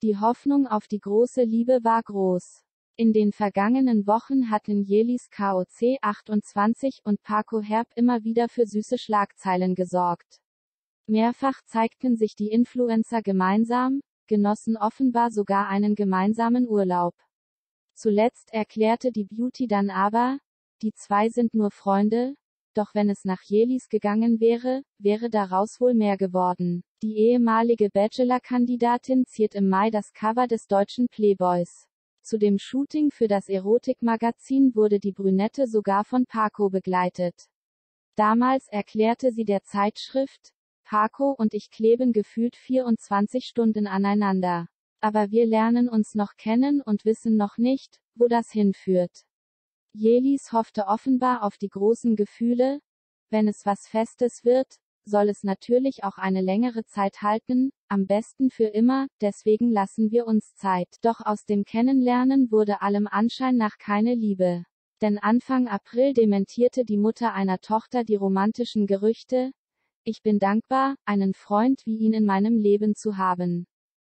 Die Hoffnung auf die große Liebe war groß. In den vergangenen Wochen hatten Yelis KOC 28 und Paco Herb immer wieder für süße Schlagzeilen gesorgt. Mehrfach zeigten sich die Influencer gemeinsam, genossen offenbar sogar einen gemeinsamen Urlaub. Zuletzt erklärte die Beauty dann aber, die zwei sind nur Freunde, doch wenn es nach Yelis gegangen wäre, wäre daraus wohl mehr geworden. Die ehemalige Bachelor-Kandidatin ziert im Mai das Cover des deutschen Playboys. Zu dem Shooting für das Erotikmagazin wurde die Brünette sogar von Paco begleitet. Damals erklärte sie der Zeitschrift, Paco und ich kleben gefühlt 24 Stunden aneinander. Aber wir lernen uns noch kennen und wissen noch nicht, wo das hinführt. Yelis hoffte offenbar auf die großen Gefühle. Wenn es was Festes wird, soll es natürlich auch eine längere Zeit halten, am besten für immer, deswegen lassen wir uns Zeit. Doch aus dem Kennenlernen wurde allem Anschein nach keine Liebe. Denn Anfang April dementierte die Mutter einer Tochter die romantischen Gerüchte. Ich bin dankbar, einen Freund wie ihn in meinem Leben zu haben.